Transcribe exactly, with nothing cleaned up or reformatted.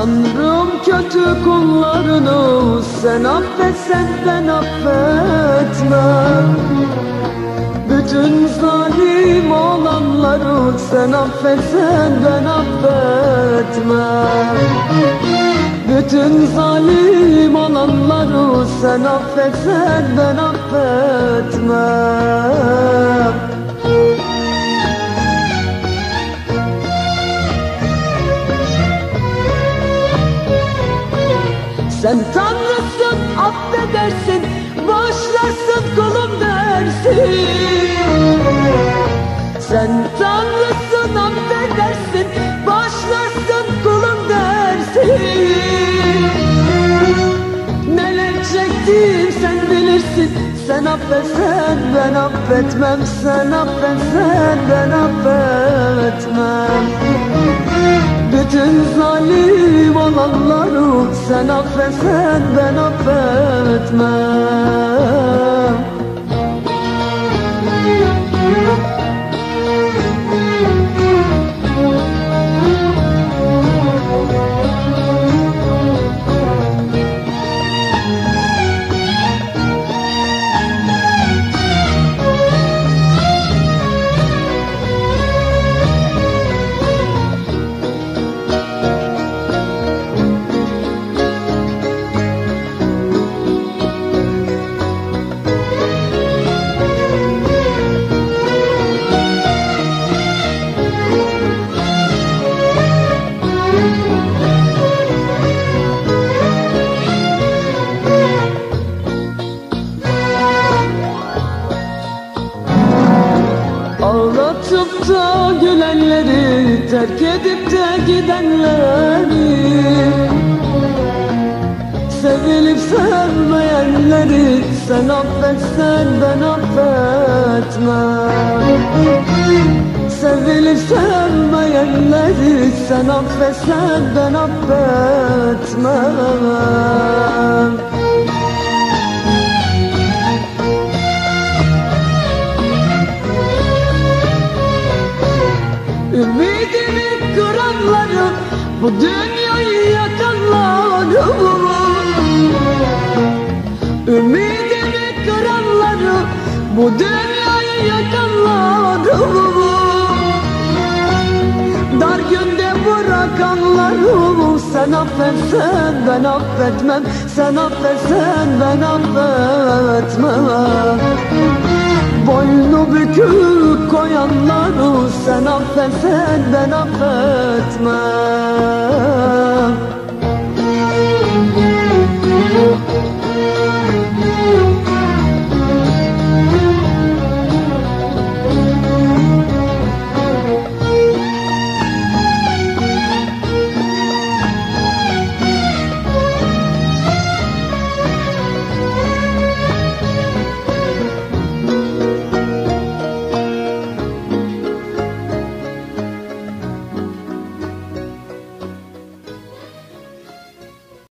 Tanrım kötü kullarını sen affetsen ben affetmem. Bütün zalim olanları sen affetsen ben affetmem. Bütün zalim olanları sen affetsen ben affetmem. Sen Tanrısın, affedersin, bağışlarsın kulum dersin. Sen Tanrısın, affedersin, bağışlarsın kulum dersin. Neler çektim sen bilirsin. Sen affetsen ben affetmem. Sen affetsen ben affetmem. Bütün zalim olanları sen affetsen ben affetmem. Ağlatıp da gülenleri, terk edip de gidenleri, sevilip sevmeyenleri sen affetsen ben affetmem. Sevilip sevmeyenleri sen affetsen ben affetmem. Ümidimi kıranları, bu dünyayı yakanları, ümidimi kıranları, bu dünyayı yakanları, dar günde bırakanları sen affetsen ben affetmem. Sen affetsen ben affetmem. Boynu bükük koyanları sen affetsen ben affetmem.